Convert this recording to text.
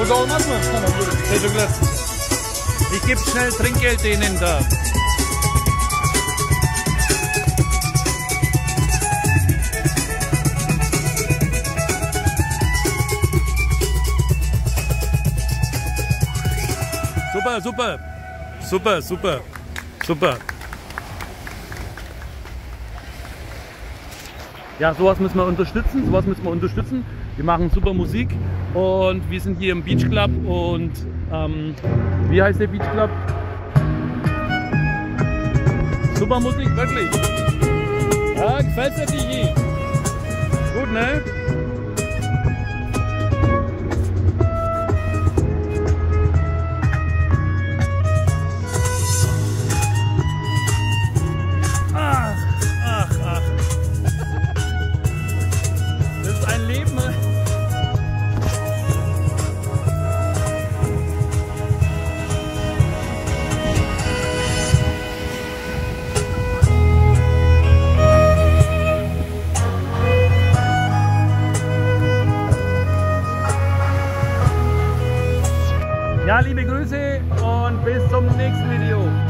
Burada olmaz mı? Tamam, buyurun. Teşekkürler. Ich gebe schnell Trinkgeld denen da. Super, super. Super, super. Super. Ja, sowas müssen wir unterstützen. Sowas müssen wir unterstützen. Wir machen super Musik und wir sind hier im Beach Club und wie heißt der Beach Club? Super Musik, wirklich. Ja, gefällt dir die? Gut, ne? Ach, ach, ach. Das ist ein Leben. Ja, liebe Grüße und bis zum nächsten Video.